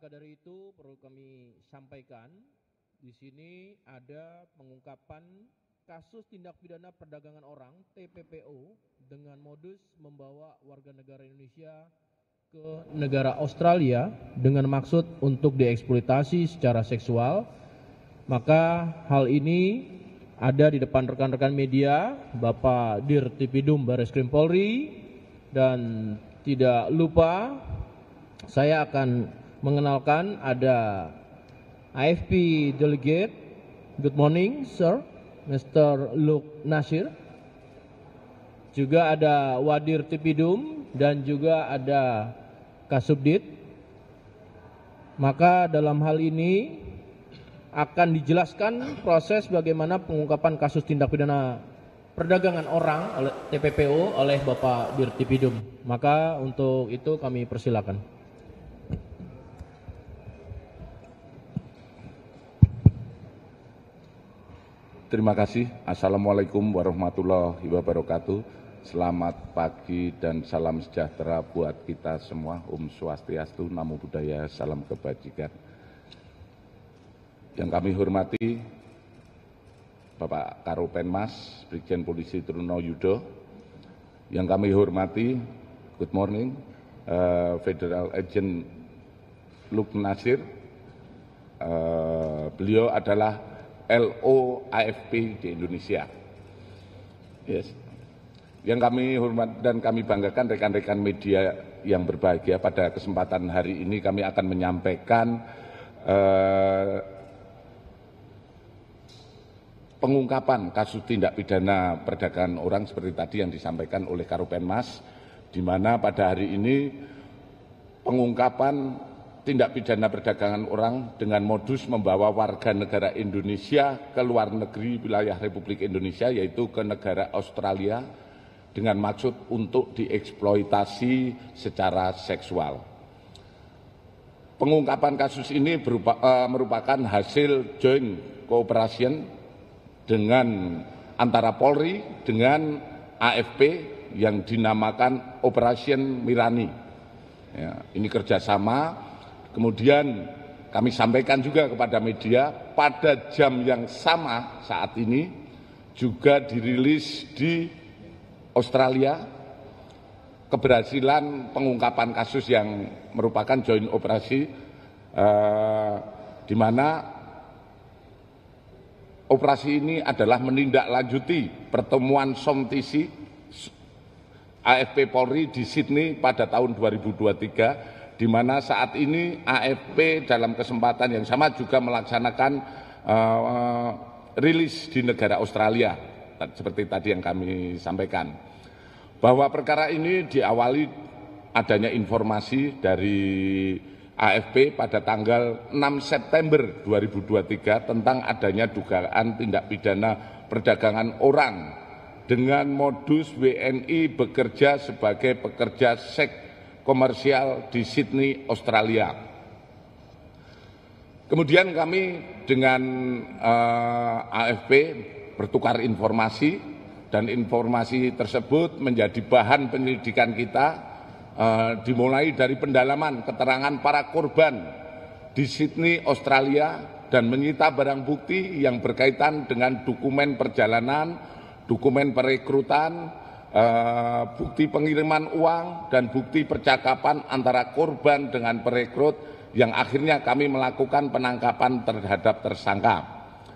Maka dari itu perlu kami sampaikan, di sini ada pengungkapan kasus tindak pidana perdagangan orang (TPPO) dengan modus membawa warga negara Indonesia ke negara Australia dengan maksud untuk dieksploitasi secara seksual. Maka hal ini ada di depan rekan-rekan media, Bapak Dirtipidum Barreskrim Polri, dan tidak lupa saya akan mengenalkan ada AFP Delegate. Good morning, sir, Mr. Luke Nasir. Juga ada Wadir Tipidum dan juga ada Kasubdit. Maka dalam hal ini akan dijelaskan proses bagaimana pengungkapan kasus tindak pidana perdagangan orang oleh TPPO oleh Bapak Dirtipidum. Maka untuk itu kami persilakan. Terima kasih. Assalamualaikum warahmatullahi wabarakatuh. Selamat pagi dan salam sejahtera buat kita semua. Om Swastiastu, Namo Buddhaya, salam kebajikan. Yang kami hormati Bapak Karopenmas, Brigjen Polisi Truno Yudo. Yang kami hormati, good morning, Federal Agent Luke Nasir. Beliau adalah LO AFP di Indonesia. Yes. Yang kami hormat dan kami banggakan rekan-rekan media yang berbahagia, pada kesempatan hari ini kami akan menyampaikan pengungkapan kasus tindak pidana perdagangan orang seperti tadi yang disampaikan oleh Karopenmas, di mana pada hari ini pengungkapan tindak pidana perdagangan orang dengan modus membawa warga negara Indonesia ke luar negeri wilayah Republik Indonesia, yaitu ke negara Australia, dengan maksud untuk dieksploitasi secara seksual. Pengungkapan kasus ini merupakan hasil joint cooperation dengan antara Polri dengan AFP yang dinamakan Operation Mirani. Ya, ini kerjasama. Kemudian kami sampaikan juga kepada media, pada jam yang sama saat ini juga dirilis di Australia keberhasilan pengungkapan kasus yang merupakan joint operasi, di mana operasi ini adalah menindaklanjuti pertemuan SOMTC AFP Polri di Sydney pada tahun 2023, di mana saat ini AFP dalam kesempatan yang sama juga melaksanakan rilis di negara Australia, seperti tadi yang kami sampaikan. Bahwa perkara ini diawali adanya informasi dari AFP pada tanggal 6 September 2023 tentang adanya dugaan tindak pidana perdagangan orang dengan modus WNI bekerja sebagai pekerja seks komersial di Sydney, Australia. Kemudian kami dengan AFP bertukar informasi, dan informasi tersebut menjadi bahan penyelidikan kita, dimulai dari pendalaman keterangan para korban di Sydney, Australia, dan menyita barang bukti yang berkaitan dengan dokumen perjalanan, dokumen perekrutan, bukti pengiriman uang, dan bukti percakapan antara korban dengan perekrut, yang akhirnya kami melakukan penangkapan terhadap tersangka.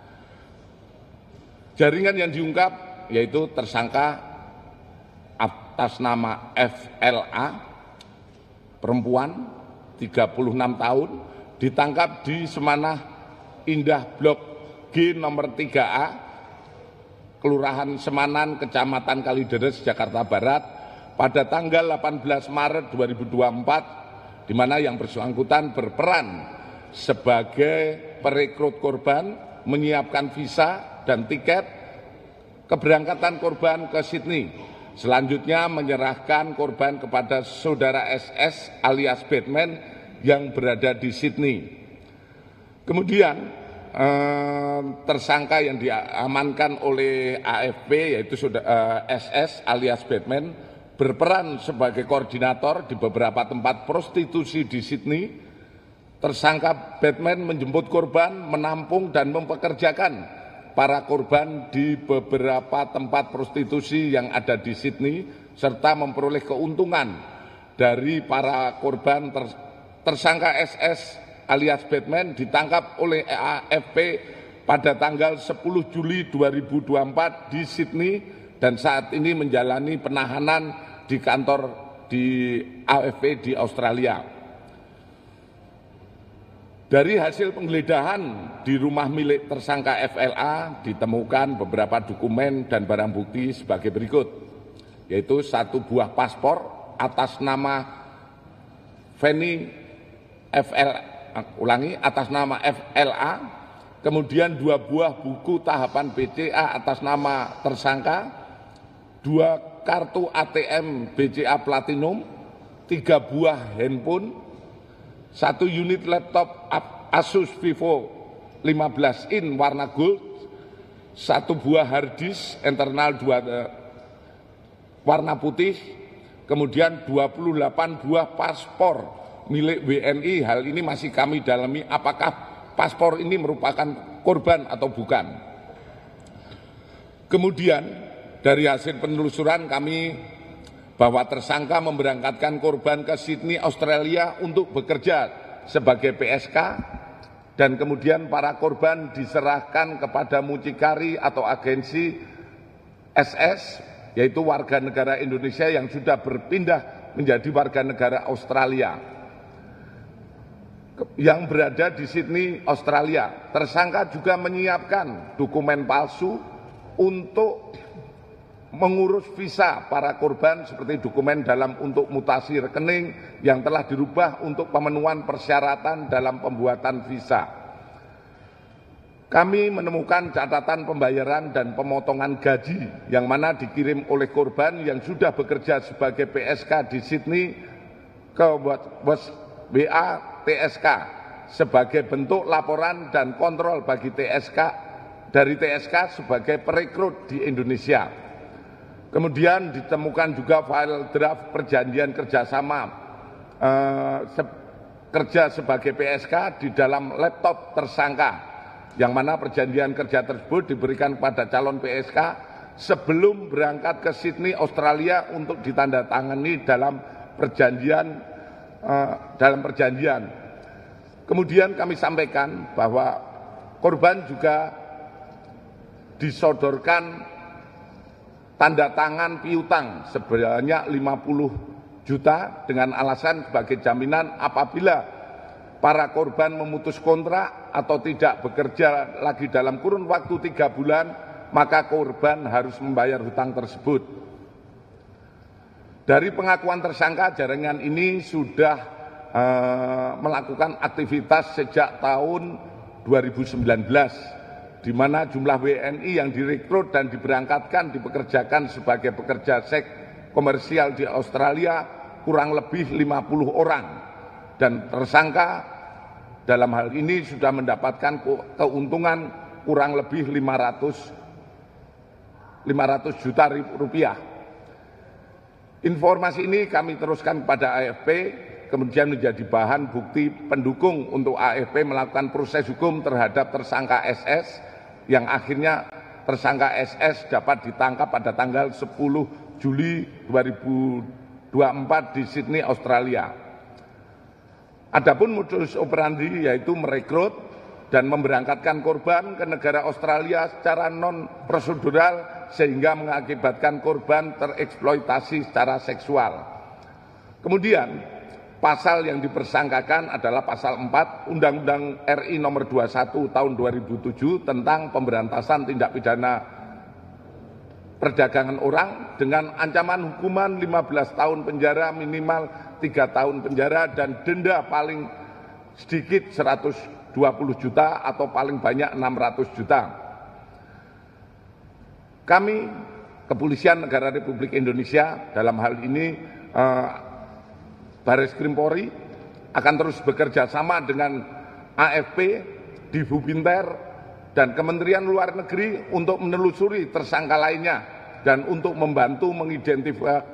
Jaringan yang diungkap yaitu tersangka atas nama FLA, perempuan 36 tahun, ditangkap di Semanah Indah Blok G nomor 3A, Kelurahan Semanan, Kecamatan Kalideres, Jakarta Barat, pada tanggal 18 Maret 2024, di mana yang bersangkutan berperan sebagai perekrut korban, menyiapkan visa dan tiket keberangkatan korban ke Sydney. Selanjutnya menyerahkan korban kepada saudara SS alias Batman yang berada di Sydney. Kemudian tersangka yang diamankan oleh AFP yaitu SS alias Batman berperan sebagai koordinator di beberapa tempat prostitusi di Sydney tersangka Batman menjemput korban, menampung dan mempekerjakan para korban di beberapa tempat prostitusi yang ada di Sydney, serta memperoleh keuntungan dari para korban. Tersangka SS alias Batman ditangkap oleh AFP pada tanggal 10 Juli 2024 di Sydney dan saat ini menjalani penahanan di kantor di AFP di Australia. Dari hasil penggeledahan di rumah milik tersangka FLA ditemukan beberapa dokumen dan barang bukti sebagai berikut, yaitu 1 buah paspor atas nama atas nama FLA, kemudian 2 buah buku tahapan BCA atas nama tersangka, 2 kartu ATM BCA Platinum, 3 buah handphone, 1 unit laptop Asus Vivo 15 in warna gold, 1 buah hard disk internal warna putih, kemudian 28 buah paspor milik WNI. Hal ini masih kami dalami apakah paspor ini merupakan korban atau bukan. Kemudian dari hasil penelusuran kami bahwa tersangka memberangkatkan korban ke Sydney, Australia untuk bekerja sebagai PSK dan kemudian para korban diserahkan kepada mucikari atau agensi SS, yaitu warga negara Indonesia yang sudah berpindah menjadi warga negara Australia yang berada di Sydney, Australia. Tersangka juga menyiapkan dokumen palsu untuk mengurus visa para korban seperti dokumen untuk mutasi rekening yang telah dirubah untuk pemenuhan persyaratan dalam pembuatan visa. Kami menemukan catatan pembayaran dan pemotongan gaji yang mana dikirim oleh korban yang sudah bekerja sebagai PSK di Sydney ke WA TSK sebagai bentuk laporan dan kontrol bagi TSK dari TSK sebagai perekrut di Indonesia. Kemudian ditemukan juga file draft perjanjian kerjasama kerja sebagai PSK di dalam laptop tersangka, yang mana perjanjian kerja tersebut diberikan kepada calon PSK sebelum berangkat ke Sydney, Australia untuk ditandatangani dalam perjanjian. Kemudian kami sampaikan bahwa korban juga disodorkan tanda tangan piutang sebanyak 50 juta dengan alasan sebagai jaminan apabila para korban memutus kontrak atau tidak bekerja lagi dalam kurun waktu 3 bulan, maka korban harus membayar hutang tersebut. Dari pengakuan tersangka, jaringan ini sudah melakukan aktivitas sejak tahun 2019. Di mana jumlah WNI yang direkrut dan diberangkatkan dipekerjakan sebagai pekerja seks komersial di Australia kurang lebih 50 orang. Dan tersangka dalam hal ini sudah mendapatkan keuntungan kurang lebih 500 juta rupiah. Informasi ini kami teruskan kepada AFP, kemudian menjadi bahan bukti pendukung untuk AFP melakukan proses hukum terhadap tersangka SS, yang akhirnya tersangka SS dapat ditangkap pada tanggal 10 Juli 2024 di Sydney, Australia. Adapun modus operandi yaitu merekrut dan memberangkatkan korban ke negara Australia secara non-prosedural sehingga mengakibatkan korban tereksploitasi secara seksual. Kemudian pasal yang dipersangkakan adalah pasal 4 Undang-Undang RI nomor 21 tahun 2007 tentang pemberantasan tindak pidana perdagangan orang dengan ancaman hukuman 15 tahun penjara, minimal 3 tahun penjara dan denda paling sedikit 120 juta atau paling banyak 600 juta. Kami, Kepolisian Negara Republik Indonesia, dalam hal ini Baris Krim Polri, akan terus bekerja sama dengan AFP, Divubinter, dan Kementerian Luar Negeri untuk menelusuri tersangka lainnya dan untuk membantu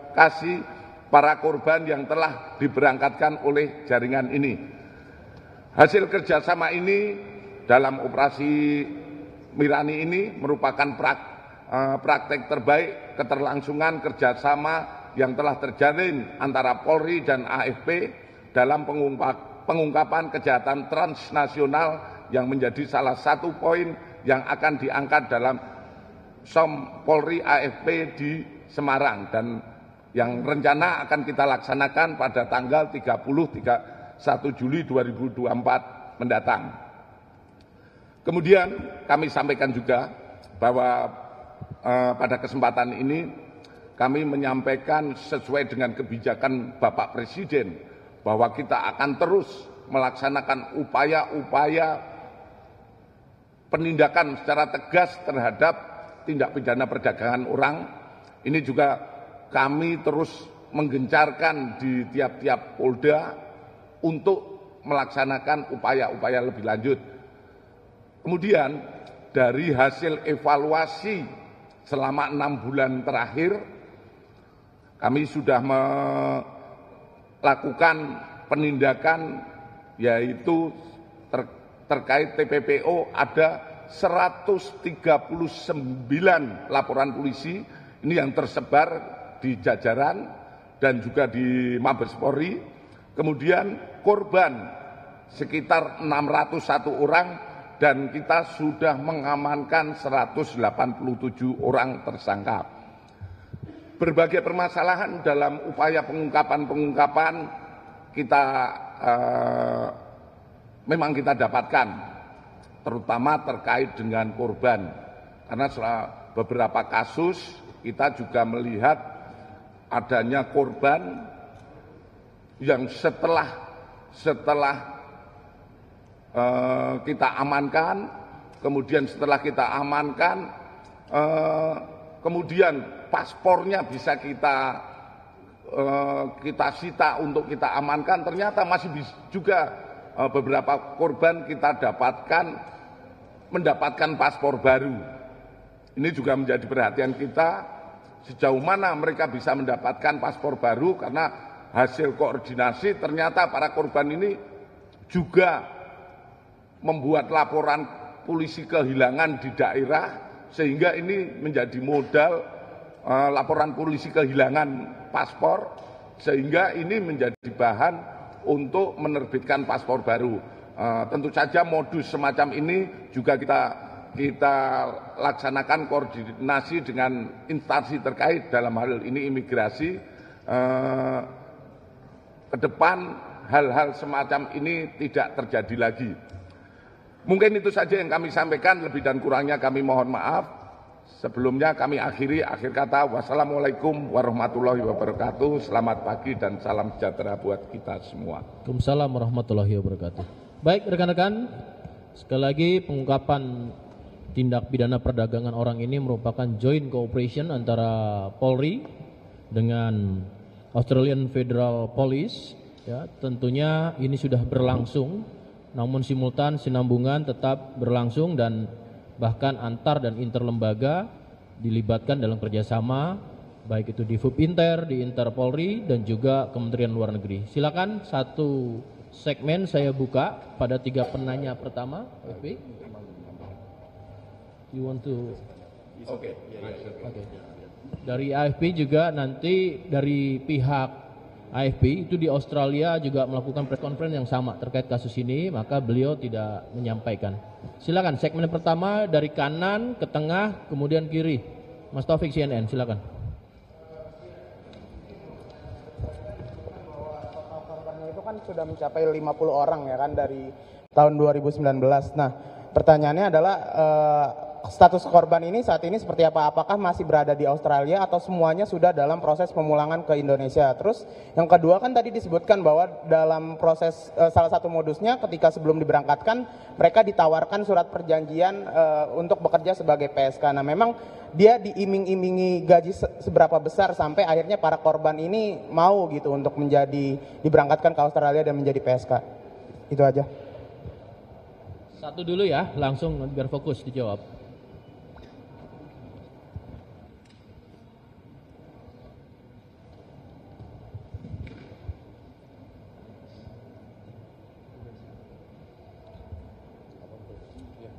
mengidentifikasi para korban yang telah diberangkatkan oleh jaringan ini. Hasil kerjasama ini dalam operasi Mirani ini merupakan praktek terbaik keterlangsungan kerjasama yang telah terjalin antara Polri dan AFP dalam pengungkapan kejahatan transnasional yang menjadi salah satu poin yang akan diangkat dalam SOM Polri AFP di Semarang dan yang rencana akan kita laksanakan pada tanggal 1 Juli 2024 mendatang. Kemudian kami sampaikan juga bahwa pada kesempatan ini kami menyampaikan sesuai dengan kebijakan Bapak Presiden bahwa kita akan terus melaksanakan upaya-upaya penindakan secara tegas terhadap tindak pidana perdagangan orang. Ini juga kami terus menggencarkan di tiap-tiap Polda untuk melaksanakan upaya-upaya lebih lanjut. Kemudian dari hasil evaluasi selama 6 bulan terakhir, kami sudah melakukan penindakan yaitu terkait TPPO ada 139 laporan polisi ini yang tersebar di jajaran dan juga di Mabes Polri. Kemudian korban sekitar 601 orang dan kita sudah mengamankan 187 orang tersangka. Berbagai permasalahan dalam upaya pengungkapan kita memang kita dapatkan, terutama terkait dengan korban. Karena beberapa kasus kita juga melihat adanya korban yang setelah kita amankan, kemudian setelah kita amankan, kemudian paspornya bisa kita sita untuk kita amankan, ternyata masih juga beberapa korban kita mendapatkan paspor baru. Ini juga menjadi perhatian kita sejauh mana mereka bisa mendapatkan paspor baru, karena hasil koordinasi ternyata para korban ini juga membuat laporan polisi kehilangan di daerah, sehingga ini menjadi modal laporan polisi kehilangan paspor, sehingga ini menjadi bahan untuk menerbitkan paspor baru. Tentu saja modus semacam ini juga kita laksanakan koordinasi dengan instansi terkait, dalam hal ini imigrasi. Ke depan hal-hal semacam ini tidak terjadi lagi. Mungkin itu saja yang kami sampaikan, lebih dan kurangnya kami mohon maaf. Sebelumnya kami akhir kata, wassalamualaikum warahmatullahi wabarakatuh, selamat pagi dan salam sejahtera buat kita semua. Waalaikumsalam warahmatullahi wabarakatuh. Baik rekan-rekan, sekali lagi pengungkapan tindak pidana perdagangan orang ini merupakan joint cooperation antara Polri dengan Australian Federal Police. Ya, tentunya ini sudah berlangsung, namun simultan sinambungan tetap berlangsung dan bahkan antar dan interlembaga dilibatkan dalam kerjasama, baik itu di Fupinter, di Interpolri, dan juga Kementerian Luar Negeri. Silakan satu segmen saya buka pada 3 penanya pertama. FB, you want to? Oke. Dari AFP juga nanti dari pihak AFP itu di Australia juga melakukan press conference yang sama terkait kasus ini, maka beliau tidak menyampaikan. Silakan segmen pertama dari kanan ke tengah kemudian kiri. Mas Taufik CNN, silakan. Korbannya itu kan sudah mencapai 50 orang ya kan dari tahun 2019. Nah, pertanyaannya adalah status korban ini saat ini seperti apa? Apakah masih berada di Australia atau semuanya sudah dalam proses pemulangan ke Indonesia? Terus yang kedua kan tadi disebutkan bahwa dalam proses salah satu modusnya ketika sebelum diberangkatkan mereka ditawarkan surat perjanjian untuk bekerja sebagai PSK. Nah, memang dia diiming-imingi gaji seberapa besar sampai akhirnya para korban ini mau gitu untuk diberangkatkan ke Australia dan menjadi PSK. Itu aja. Satu dulu ya, langsung biar fokus dijawab.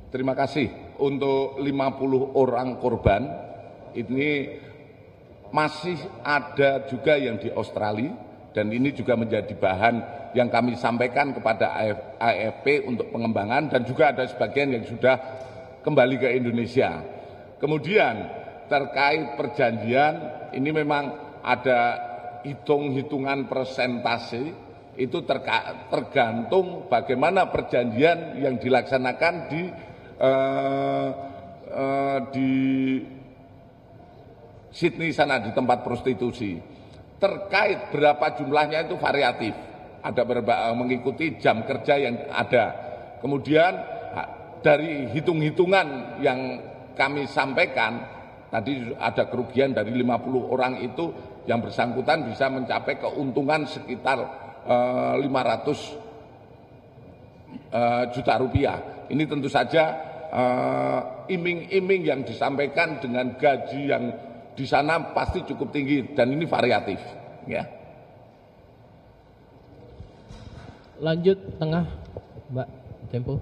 Terima kasih. Untuk 50 orang korban ini masih ada juga yang di Australia, dan ini juga menjadi bahan yang kami sampaikan kepada AFP untuk pengembangan, dan juga ada sebagian yang sudah kembali ke Indonesia. Kemudian terkait perjanjian, ini memang ada hitung-hitungan persentase, itu tergantung bagaimana perjanjian yang dilaksanakan di Sydney sana, di tempat prostitusi. Terkait berapa jumlahnya itu variatif, ada beberapa mengikuti jam kerja yang ada. Kemudian dari hitung-hitungan yang kami sampaikan, tadi ada kerugian dari 50 orang itu yang bersangkutan bisa mencapai keuntungan sekitar 500 juta rupiah. Ini tentu saja iming-iming yang disampaikan dengan gaji yang di sana pasti cukup tinggi, dan ini variatif. Ya. Lanjut tengah, Mbak Tempo.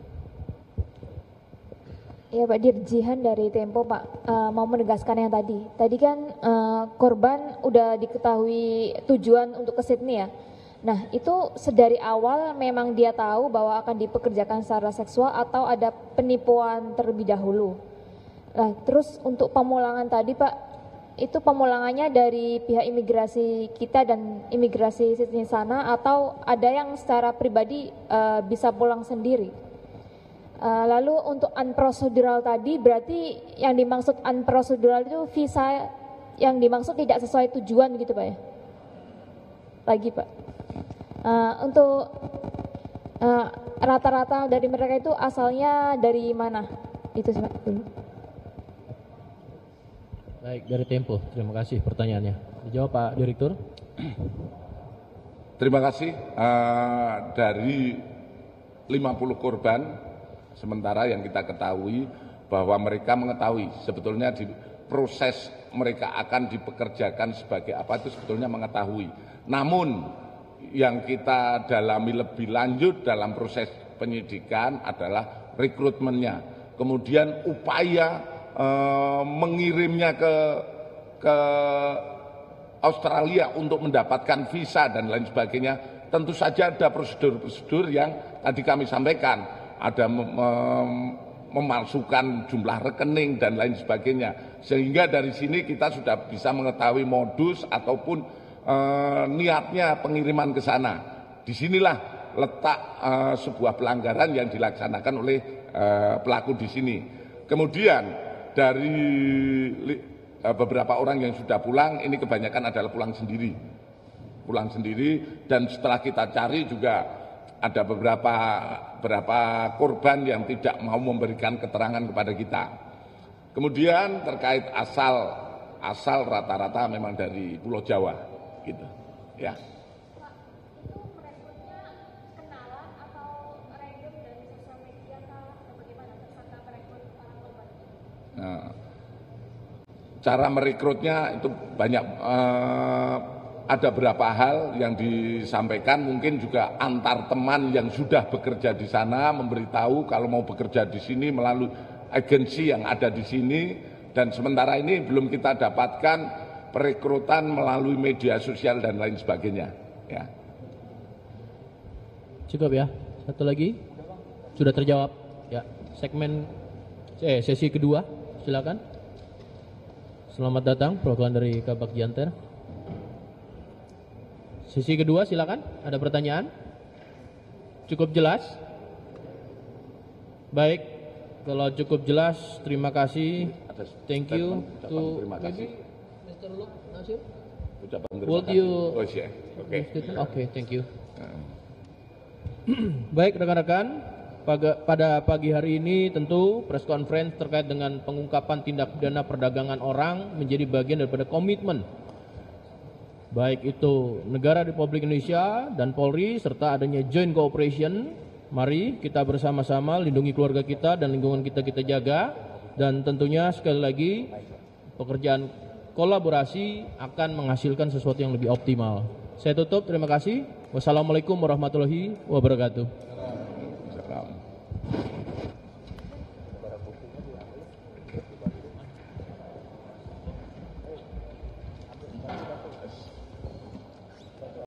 Ya Pak Dirjihan dari Tempo, Pak, mau menegaskan yang tadi. Tadi kan korban udah diketahui tujuan untuk ke Sydney ya. Nah itu sedari awal memang dia tahu bahwa akan dipekerjakan secara seksual atau ada penipuan terlebih dahulu. Nah terus untuk pemulangan tadi Pak, itu pemulangannya dari pihak imigrasi kita dan imigrasi Sydney sana, atau ada yang secara pribadi bisa pulang sendiri? Lalu untuk unprocedural tadi, berarti yang dimaksud unprocedural itu visa yang dimaksud tidak sesuai tujuan gitu Pak ya? Lagi Pak, untuk rata-rata dari mereka itu asalnya dari mana? Itu sih Pak dulu. Baik, dari Tempo, terima kasih pertanyaannya. Dijawab Pak Direktur. Terima kasih. Dari 50 korban, sementara yang kita ketahui bahwa mereka mengetahui sebetulnya di proses mereka akan dipekerjakan sebagai apa itu sebetulnya mengetahui. Namun yang kita dalami lebih lanjut dalam proses penyidikan adalah rekrutmennya, kemudian upaya mengirimnya ke Australia untuk mendapatkan visa dan lain sebagainya. Tentu saja ada prosedur-prosedur yang tadi kami sampaikan, ada memalsukan jumlah rekening dan lain sebagainya, sehingga dari sini kita sudah bisa mengetahui modus ataupun niatnya pengiriman ke sana. Disinilah letak sebuah pelanggaran yang dilaksanakan oleh pelaku di sini. Kemudian dari beberapa orang yang sudah pulang, ini kebanyakan adalah pulang sendiri, dan setelah kita cari juga ada beberapa korban yang tidak mau memberikan keterangan kepada kita. Kemudian terkait asal rata-rata memang dari Pulau Jawa, gitu, ya. Nah, cara merekrutnya itu banyak, ada beberapa hal yang disampaikan, mungkin juga antar teman yang sudah bekerja di sana memberitahu kalau mau bekerja di sini melalui agensi yang ada di sini, dan sementara ini belum kita dapatkan perekrutan melalui media sosial dan lain sebagainya. Ya. Cukup ya. Satu lagi sudah terjawab. Ya. Segmen sesi kedua. Silakan. Selamat datang perwakilan dari Kabak Janter. Sesi kedua silakan. Ada pertanyaan? Cukup jelas? Baik, kalau cukup jelas, terima kasih. Thank you to Mr. Luke Nasir. Would you? Okay, thank you. Baik rekan-rekan. Pada pagi hari ini tentu press conference terkait dengan pengungkapan tindak pidana perdagangan orang menjadi bagian daripada komitmen baik itu negara Republik Indonesia dan Polri serta adanya joint cooperation. Mari kita bersama-sama lindungi keluarga kita dan lingkungan kita jaga, dan tentunya sekali lagi pekerjaan kolaborasi akan menghasilkan sesuatu yang lebih optimal. Saya tutup, terima kasih. Wassalamualaikum warahmatullahi wabarakatuh.